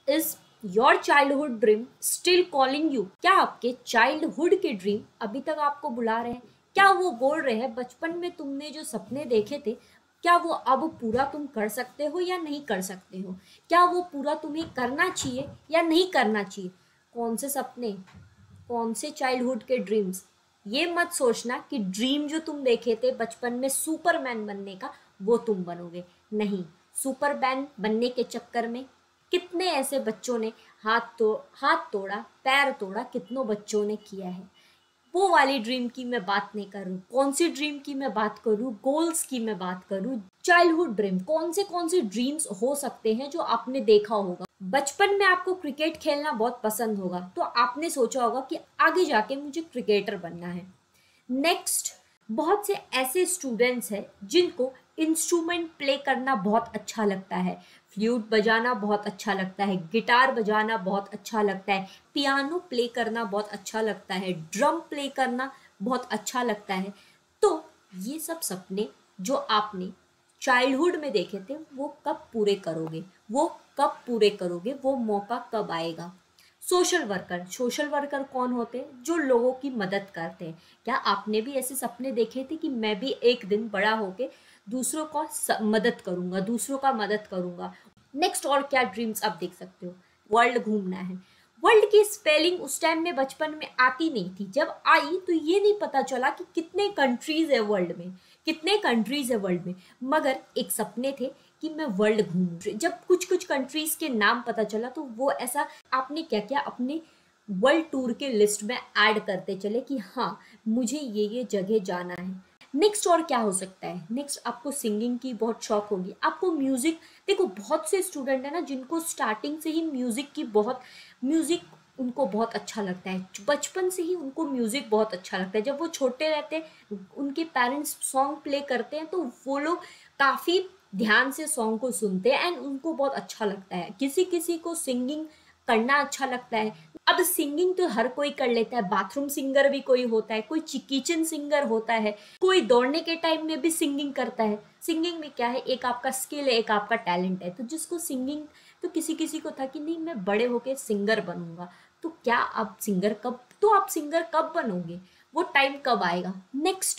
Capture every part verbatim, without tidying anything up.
Is your childhood dream still calling you? क्या आपके childhood के ड्रीम अभी तक आपको बुला रहे हैं? क्या वो बोल रहे हैं बचपन में तुमने जो सपने देखे थे, क्या वो अब पूरा तुम कर सकते हो या नहीं कर सकते हो? क्या वो पूरा तुम्हें करना चाहिए या नहीं करना चाहिए? कौन से सपने, कौन से चाइल्डहुड के ड्रीम्स? ये मत सोचना कि ड्रीम जो तुम देखे थे बचपन में सुपरमैन बनने का, वो तुम बनोगे। नहीं, सुपरमैन बनने के चक्कर में कितने ऐसे बच्चों ने हाथ तो हाथ तोड़ा, पैर तोड़ा, कितनों बच्चों ने किया है। वो वाली ड्रीम की मैं बात नहीं कर रही। कौन सी ड्रीम की मैं बात करूँ? गोल्स की मैं बात करूँ। चाइल्डहुड ड्रीम, कौन से कौन से ड्रीम्स हो सकते हैं जो आपने देखा होगा। बचपन में आपको क्रिकेट खेलना बहुत पसंद होगा, तो आपने सोचा होगा कि आगे जाके मुझे क्रिकेटर बनना है। नेक्स्ट, बहुत से ऐसे स्टूडेंट्स हैं जिनको इंस्ट्रूमेंट प्ले करना बहुत अच्छा लगता है। फ्लूट बजाना बहुत अच्छा लगता है, गिटार बजाना बहुत अच्छा लगता है, पियानो प्ले करना बहुत अच्छा लगता है, ड्रम प्ले करना बहुत अच्छा लगता है। तो ये सब सपने जो आपने चाइल्डहुड में देखे थे, वो कब पूरे करोगे? वो कब पूरे करोगे? वो मौका कब आएगा? सोशल वर्कर, सोशल वर्कर कौन होते हैं? जो लोगों की मदद करते हैं। क्या आपने भी ऐसे सपने देखे थे कि मैं भी एक दिन बड़ा होके दूसरों को मदद करूंगा, दूसरों का मदद करूंगा? नेक्स्ट, और क्या ड्रीम्स आप देख सकते हो? वर्ल्ड घूमना है। वर्ल्ड की स्पेलिंग उस टाइम में बचपन में आती नहीं थी। जब आई तो ये नहीं पता चला कि कितने कंट्रीज है वर्ल्ड में, कितने कंट्रीज है वर्ल्ड में। मगर एक सपने थे कि मैं वर्ल्ड घूमूं। जब कुछ कुछ कंट्रीज के नाम पता चला तो वो ऐसा आपने क्या क्या अपने वर्ल्ड टूर के लिस्ट में ऐड करते चले कि हाँ, मुझे ये ये जगह जाना है। नेक्स्ट, और क्या हो सकता है? नेक्स्ट, आपको सिंगिंग की बहुत शौक होगी, आपको म्यूजिक। देखो, बहुत से स्टूडेंट है ना जिनको स्टार्टिंग से ही म्यूजिक की बहुत म्यूजिक उनको बहुत अच्छा लगता है। बचपन से ही उनको म्यूजिक बहुत अच्छा लगता है। जब वो छोटे रहते हैं, उनके पेरेंट्स सॉन्ग प्ले करते हैं तो वो लोग काफ़ी ध्यान से सॉन्ग को सुनते हैं एंड उनको बहुत अच्छा लगता है। किसी किसी को सिंगिंग करना अच्छा लगता है। अब सिंगिंग तो हर कोई कर लेता है। बाथरूम सिंगर भी कोई होता है, कोई किचन सिंगर होता है, कोई दौड़ने के टाइम में भी सिंगिंग करता है। सिंगिंग में क्या है, एक आपका स्किल है, एक आपका टैलेंट है। तो जिसको सिंगिंग, तो किसी किसी को था कि नहीं मैं बड़े होके सिंगर बनूंगा। तो क्या आप सिंगर कब तो आप सिंगर कब बनोगे? वो टाइम कब आएगा? नेक्स्ट,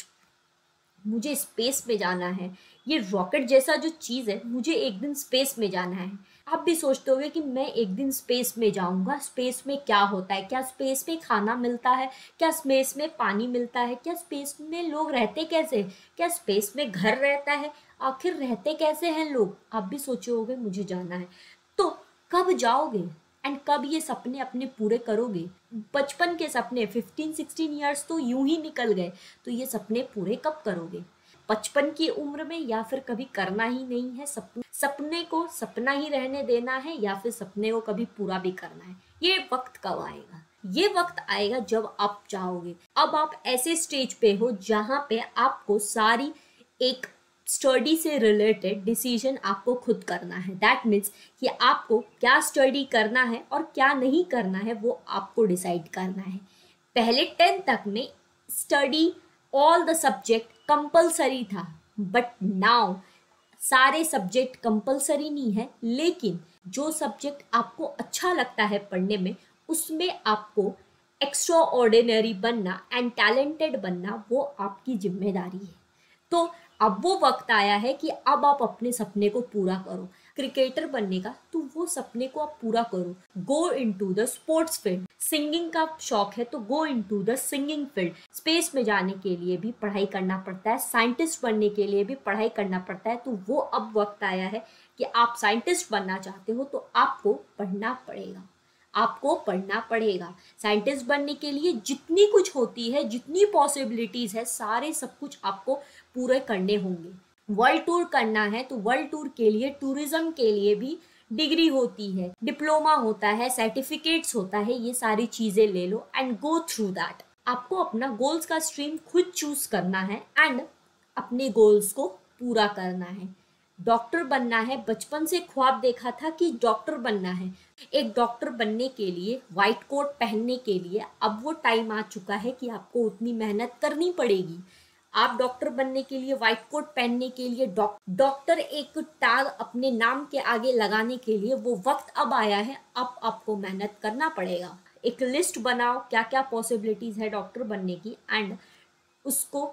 मुझे स्पेस में जाना है। ये रॉकेट जैसा जो चीज़ है, मुझे एक दिन स्पेस में जाना है। आप भी सोचते होंगे कि मैं एक दिन स्पेस में जाऊंगा। स्पेस में क्या होता है? क्या स्पेस में खाना मिलता है? क्या स्पेस में पानी मिलता है? क्या स्पेस में लोग रहते कैसे? क्या स्पेस में घर रहता है? आखिर रहते कैसे हैं लोग? आप भी सोचे होंगे मुझे जाना है। तो कब जाओगे एंड कब ये सपने अपने पूरे करोगे? बचपन के सपने फिफ्टीन सिक्सटीन ईयर्स तो यूं ही निकल गए, तो ये सपने पूरे कब करोगे? बचपन की उम्र में, या फिर कभी करना ही नहीं है? सपने सपने को सपना ही रहने देना है, या फिर सपने को कभी पूरा भी करना है? ये वक्त कब आएगा? ये वक्त आएगा जब आप चाहोगे। अब आप ऐसे स्टेज पे हो जहाँ पे आपको सारी एक स्टडी से रिलेटेड डिसीजन आपको खुद करना है। दैट मीन्स कि आपको क्या स्टडी करना है और क्या नहीं करना है, वो आपको डिसाइड करना है। पहले टेंथ तक में study all the subject compulsory था, बट नाउ सारे सब्जेक्ट कंपलसरी नहीं है, लेकिन जो सब्जेक्ट आपको अच्छा लगता है पढ़ने में, उसमें आपको एक्स्ट्रा ऑर्डिनरी बनना एंड टैलेंटेड बनना, वो आपकी जिम्मेदारी है। तो अब वो वक्त आया है कि अब आप अपने सपने को पूरा करो। क्रिकेटर बनने का, तो वो सपने को आप पूरा करो। Go into the sports field. Singing का शौक है तो go into the singing field. Space में जाने के लिए भी पढ़ाई करना पड़ता है, साइंटिस्ट बनने के लिए भी पढ़ाई करना पड़ता है। तो वो अब वक्त आया है कि आप साइंटिस्ट बनना चाहते हो तो आपको पढ़ना पड़ेगा, आपको पढ़ना पड़ेगा। साइंटिस्ट बनने के लिए जितनी कुछ होती है, जितनी पॉसिबिलिटीज है, सारे सब कुछ आपको पूरे करने होंगे। वर्ल्ड टूर करना है तो वर्ल्ड टूर के लिए, टूरिज्म के लिए भी डिग्री होती है, डिप्लोमा होता है, सर्टिफिकेट्स होता है। ये सारी चीजें ले लो एंड गो थ्रू दैट। आपको अपना गोल्स का स्ट्रीम खुद चूज करना है एंड अपने गोल्स को पूरा करना है। डॉक्टर बनना है, बचपन से ख्वाब देखा था कि डॉक्टर बनना है। एक डॉक्टर बनने के लिए, व्हाइट कोट पहनने के लिए अब वो टाइम आ चुका है कि आपको उतनी मेहनत करनी पड़ेगी। आप डॉक्टर बनने के लिए, व्हाइट कोट पहनने के लिए, डॉक्टर एक टैग अपने नाम के आगे लगाने के लिए वो वक्त अब आया है। अब आपको मेहनत करना पड़ेगा। एक लिस्ट बनाओ क्या क्या पॉसिबिलिटीज है डॉक्टर बनने की, एंड उसको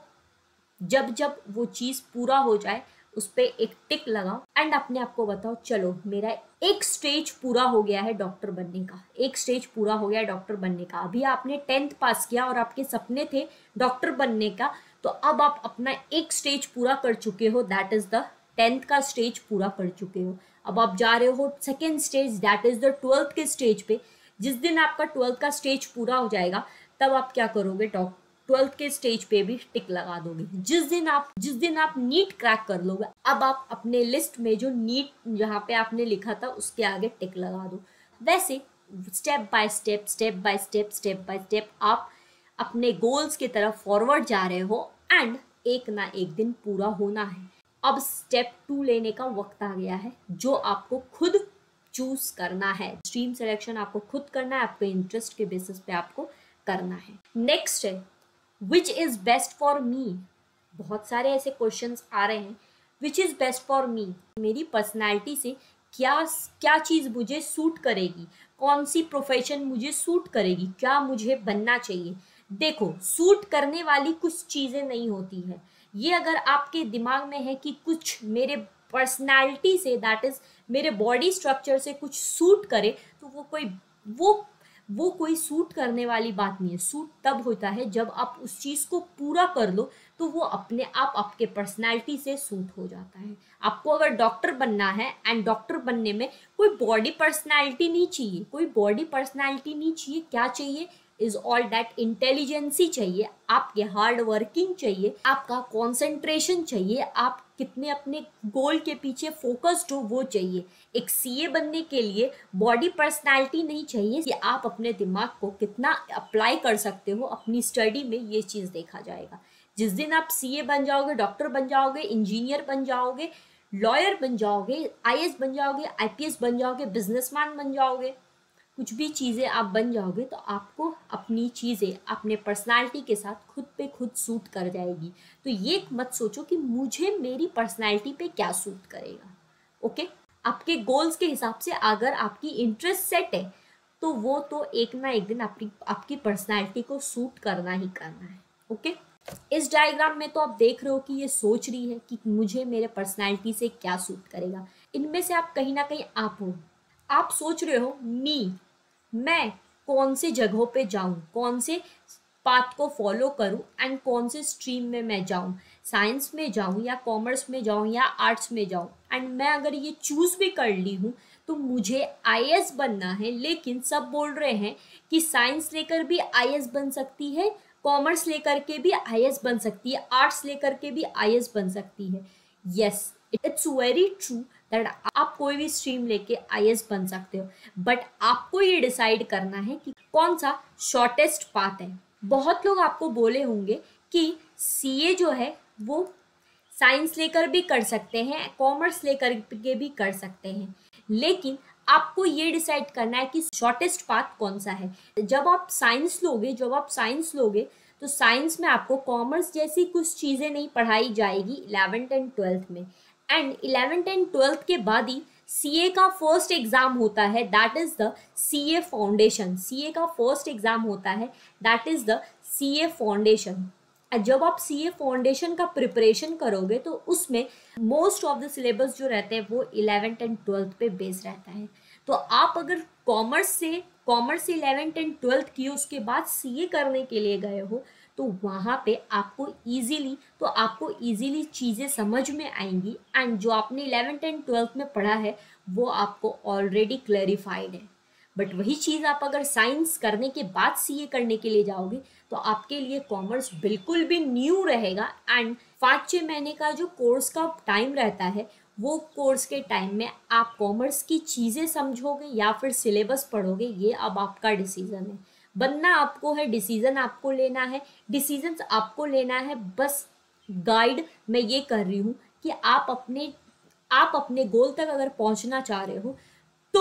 जब जब वो चीज पूरा हो जाए उस पर एक टिक लगाओ एंड अपने आप को बताओ चलो मेरा एक स्टेज पूरा हो गया है डॉक्टर बनने का, एक स्टेज पूरा हो गया है डॉक्टर बनने का। अभी आपने टेंथ पास किया और आपके सपने थे डॉक्टर बनने का, तो अब आप अपना एक स्टेज पूरा कर चुके हो, दैट इज द टेंथ का स्टेज पूरा कर चुके हो। अब आप जा रहे हो second stage, that is the twelfth के स्टेज पे। जिस दिन आपका ट्वेल्थ का स्टेज पूरा हो जाएगा तब आप क्या करोगे, डॉक्टर ट्वेल्थ के स्टेज पे भी टिक लगा दोगे। जिस दिन आप जिस दिन आप नीट क्रैक कर लोगे, अब आप अपने लिस्ट में जो नीट जहाँ पे आपने लिखा था उसके आगे टिक लगा दो। वैसे step by step step by step step by step आप अपने गोल्स की तरफ फॉरवर्ड जा रहे हो एंड एक ना एक दिन पूरा होना है। अब स्टेप टू लेने का वक्त आ गया है, जो आपको खुद चूज करना है। स्ट्रीम सिलेक्शन आपको खुद करना है, आपके इंटरेस्ट के बेसिस पे आपको करना है। नेक्स्ट है which is best for me. बहुत सारे ऐसे क्वेश्चंस आ रहे हैं, which is best for me, मेरी पर्सनैलिटी से क्या क्या चीज़ मुझे सूट करेगी, कौन सी प्रोफेशन मुझे सूट करेगी, क्या मुझे बनना चाहिए। देखो, सूट करने वाली कुछ चीज़ें नहीं होती है। ये अगर आपके दिमाग में है कि कुछ मेरे पर्सनैलिटी से, दैट इज मेरे बॉडी स्ट्रक्चर से कुछ सूट करे, तो वो कोई वो वो कोई सूट करने वाली बात नहीं है। सूट तब होता है जब आप उस चीज़ को पूरा कर लो, तो वो अपने आप आपके पर्सनैलिटी से सूट हो जाता है। आपको अगर डॉक्टर बनना है एंड डॉक्टर बनने में कोई बॉडी पर्सनैलिटी नहीं चाहिए, कोई बॉडी पर्सनैलिटी नहीं चाहिए। क्या चाहिए इज ऑल दैट इंटेलिजेंसी चाहिए, आपके हार्ड वर्किंग चाहिए, आपका कॉन्सेंट्रेशन चाहिए, आप कितने अपने गोल के पीछे फोकस्ड हो वो चाहिए। एक सीए बनने के लिए बॉडी पर्सनैलिटी नहीं चाहिए कि आप अपने दिमाग को कितना अप्लाई कर सकते हो अपनी स्टडी में, ये चीज़ देखा जाएगा। जिस दिन आप सीए बन जाओगे, डॉक्टर बन जाओगे, इंजीनियर बन जाओगे, लॉयर बन जाओगे, आईएएस बन जाओगे, आईपीएस बन जाओगे, बिजनेसमैन बन जाओगे, कुछ भी चीज़ें आप बन जाओगे, तो आपको अपनी चीज़ें अपने पर्सनालिटी के साथ खुद पे खुद सूट कर जाएगी। तो ये मत सोचो कि मुझे मेरी पर्सनालिटी पे क्या सूट करेगा। ओके, आपके गोल्स के हिसाब से अगर आपकी इंटरेस्ट सेट है तो वो तो एक ना एक दिन आपकी आपकी पर्सनालिटी को सूट करना ही करना है। ओके, इस डायग्राम में तो आप देख रहे हो कि ये सोच रही है कि मुझे मेरे पर्सनालिटी से क्या सूट करेगा। इनमें से आप कहीं ना कहीं आप हो। आप सोच रहे हो मी, मैं कौन से जगहों पे जाऊं, कौन से पाथ को फॉलो करूं एंड कौन से स्ट्रीम में मैं जाऊं, साइंस में जाऊं या कॉमर्स में जाऊं या आर्ट्स में जाऊं। एंड मैं अगर ये चूज भी कर ली हूं तो मुझे आईएएस बनना है, लेकिन सब बोल रहे हैं कि साइंस लेकर भी आईएएस बन सकती है, कॉमर्स लेकर के भी आईएएस बन सकती है, आर्ट्स लेकर के भी आईएएस बन सकती है। Yes, it's very true that आप कोई भी स्ट्रीम लेके आईएएस बन सकते हो, बट आपको ये डिसाइड करना है कि कौन सा शॉर्टेस्ट पाथ है। बहुत लोग आपको बोले होंगे कि सीए जो है वो साइंस लेकर भी कर सकते हैं, कॉमर्स लेकर के भी कर सकते हैं, लेकिन आपको ये डिसाइड करना है कि शॉर्टेस्ट पाथ कौन सा है। जब आप साइंस लोगे जब आप साइंस लोगे तो साइंस में आपको कॉमर्स जैसी कुछ चीज़ें नहीं पढ़ाई जाएगी इलेवेंथ एंड ट्वेल्थ में। एंड इलेवेंथ एंड ट्वेल्थ के बाद ही सीए का फर्स्ट एग्जाम होता है, that is the CA foundation. CA का फर्स्ट एग्जाम होता है, that is the CA foundation. जब आप सीए फाउंडेशन का प्रिपरेशन करोगे तो उसमें मोस्ट ऑफ द सिलेबस जो रहते हैं वो इलेवेंथ एंड ट्वेल्थ पे बेस रहता है। तो आप अगर कॉमर्स से कॉमर्स से इलेवेंथ एंड ट्वेल्थ किए, उसके बाद सीए करने के लिए गए हो, तो वहाँ पे आपको इजीली तो आपको इजीली चीज़ें समझ में आएंगी एंड जो आपने इलेवेंथ एंड ट्वेल्थ में पढ़ा है वो आपको ऑलरेडी क्लैरिफाइड है। बट वही चीज़ आप अगर साइंस करने के बाद सीए करने के लिए जाओगे तो आपके लिए कॉमर्स बिल्कुल भी न्यू रहेगा एंड पाँच छः महीने का जो कोर्स का टाइम रहता है वो कोर्स के टाइम में आप कॉमर्स की चीज़ें समझोगे या फिर सिलेबस पढ़ोगे, ये अब आपका डिसीज़न है। बनना आपको है, डिसीज़न आपको लेना है, डिसीजंस आपको लेना है। बस गाइड मैं ये कर रही हूँ कि आप अपने आप अपने गोल तक अगर पहुँचना चाह रहे हो तो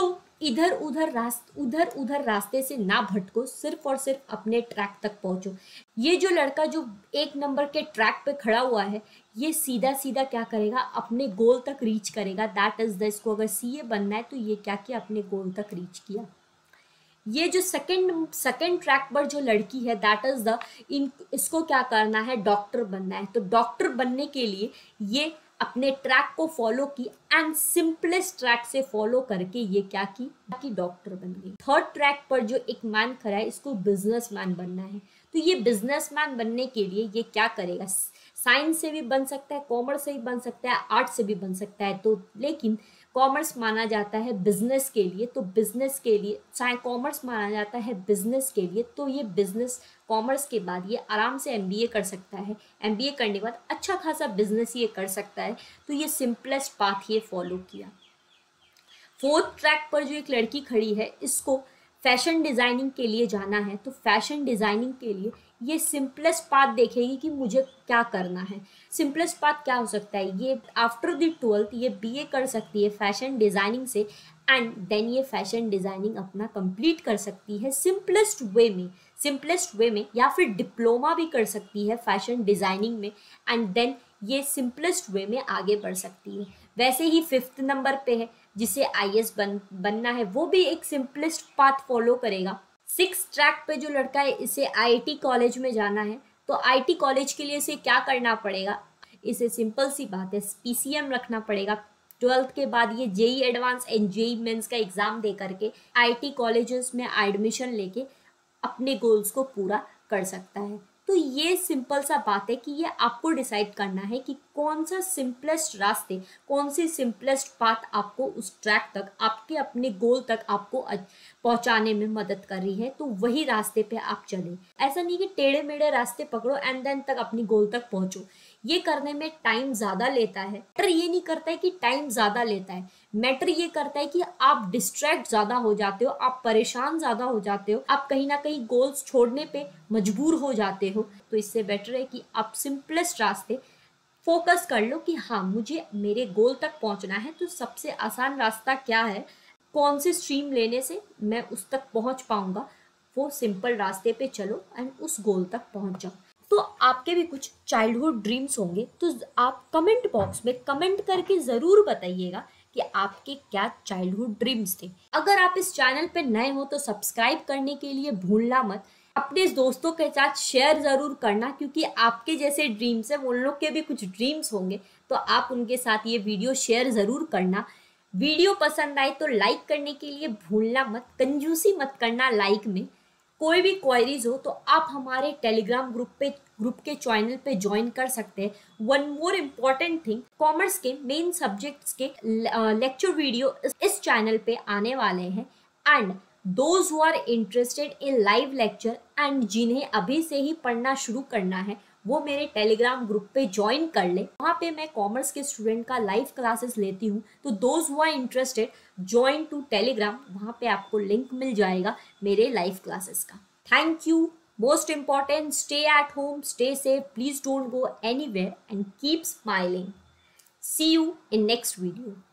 इधर उधर रास्ते उधर उधर रास्ते से ना भटको, सिर्फ और सिर्फ अपने ट्रैक तक पहुंचो। ये जो लड़का जो एक नंबर के ट्रैक पे खड़ा हुआ है, ये सीधा सीधा क्या करेगा, अपने गोल तक रीच करेगा। दैट इज द, इसको अगर सीए बनना है तो ये क्या किया, अपने गोल तक रीच किया। ये जो सेकंड सेकंड ट्रैक पर जो लड़की है, दैट इज द, इन इसको क्या करना है, डॉक्टर बनना है। तो डॉक्टर बनने के लिए ये अपने ट्रैक को फॉलो की एंड सिंपलेस्ट ट्रैक से फॉलो करके ये क्या की कि डॉक्टर बन गई। थर्ड ट्रैक पर जो एक मैन खड़ा है, इसको बिजनेसमैन बनना है। तो ये बिजनेसमैन बनने के लिए ये क्या करेगा, साइंस से भी बन सकता है, कॉमर्स से भी बन सकता है, आर्ट से भी बन सकता है। तो लेकिन कॉमर्स माना जाता है बिजनेस के लिए, तो बिजनेस के लिए चाहे कॉमर्स माना जाता है बिजनेस के लिए, तो ये बिजनेस कॉमर्स के बाद ये आराम से एमबीए कर सकता है। एमबीए करने के बाद अच्छा खासा बिजनेस ये कर सकता है। तो ये सिंपलेस्ट पाथ ये फॉलो किया। फोर्थ ट्रैक पर जो एक लड़की खड़ी है, इसको फैशन डिज़ाइनिंग के लिए जाना है। तो फैशन डिज़ाइनिंग के लिए ये सिंपलेस्ट पाथ देखेगी कि मुझे क्या करना है। सिंपलेस्ट पाथ क्या हो सकता है, ये आफ्टर द ट्वेल्थ ये बीए कर सकती है फैशन डिज़ाइनिंग से एंड देन ये फैशन डिज़ाइनिंग अपना कंप्लीट कर सकती है सिंपलेस्ट वे में सिंपलेस्ट वे में या फिर डिप्लोमा भी कर सकती है फैशन डिज़ाइनिंग में एंड देन ये सिंपलेस्ट वे में आगे बढ़ सकती है। वैसे ही फिफ्थ नंबर पे है जिसे आईएएस बन बनना है, वो भी एक सिंपलेस्ट पाथ फॉलो करेगा। सिक्स ट्रैक पे जो लड़का है, इसे आईआईटी कॉलेज में जाना है। तो आईआईटी कॉलेज के लिए इसे क्या करना पड़ेगा, इसे सिंपल सी बात है पीसीएम रखना पड़ेगा। ट्वेल्थ के बाद ये JEE advance and JEE mains का एग्जाम दे करके आईआईटी कॉलेजेस में एडमिशन लेके अपने गोल्स को पूरा कर सकता है। तो ये सिंपल सा बात है कि ये आपको डिसाइड करना है कि कौन सा सिंपलेस्ट रास्ते, कौन सी सिंपलेस्ट पाथ आपको उस ट्रैक तक, आपके अपने गोल तक आपको पहुंचाने में मदद कर रही है, तो वही रास्ते पे आप चलें। ऐसा नहीं कि टेढ़े मेढ़े रास्ते पकड़ो एंड देन तक अपनी गोल तक पहुंचो। ये करने में टाइम ज़्यादा लेता है। मैटर ये नहीं करता है कि टाइम ज़्यादा लेता है, मैटर ये करता है कि आप डिस्ट्रैक्ट ज़्यादा हो जाते हो, आप परेशान ज़्यादा हो जाते हो, आप कहीं ना कहीं गोल्स छोड़ने पे मजबूर हो जाते हो। तो इससे बेटर है कि आप सिंपलेस्ट रास्ते फोकस कर लो कि हाँ मुझे मेरे गोल तक पहुंचना है। तो सबसे आसान रास्ता क्या है, कौन सी स्ट्रीम लेने से मैं उस तक पहुंच पाऊंगा, वो सिंपल रास्ते पे चलो एंड उस गोल तक पहुंच जाओ। तो आपके भी कुछ चाइल्डहुड ड्रीम्स होंगे, तो आप कमेंट बॉक्स में कमेंट करके ज़रूर बताइएगा कि आपके क्या चाइल्डहुड ड्रीम्स थे। अगर आप इस चैनल पे नए हो तो सब्सक्राइब करने के लिए भूलना मत। अपने दोस्तों के साथ शेयर ज़रूर करना, क्योंकि आपके जैसे ड्रीम्स है उन लोग के भी कुछ ड्रीम्स होंगे, तो आप उनके साथ ये वीडियो शेयर ज़रूर करना। वीडियो पसंद आए तो लाइक करने के लिए भूलना मत, कंजूसी मत करना लाइक में। कोई भी क्वेरीज हो तो आप हमारे टेलीग्राम ग्रुप पे ग्रुप के चैनल पे ज्वाइन कर सकते हैं। One more important thing, commerce के मेन सब्जेक्ट्स के लेक्चर वीडियो इस चैनल पे आने वाले हैं and those who are interested in live lecture and जिन्हें अभी से ही पढ़ना शुरू करना है वो मेरे टेलीग्राम ग्रुप पे ज्वाइन कर ले। वहाँ पे मैं कॉमर्स के स्टूडेंट का लाइव क्लासेस लेती हूँ, तो those who are interested join to Telegram, वहाँ पे आपको लिंक मिल जाएगा मेरे लाइव क्लासेस का। Thank you. Most important, stay at home, stay safe, please don't go anywhere and keep smiling. See you in next video.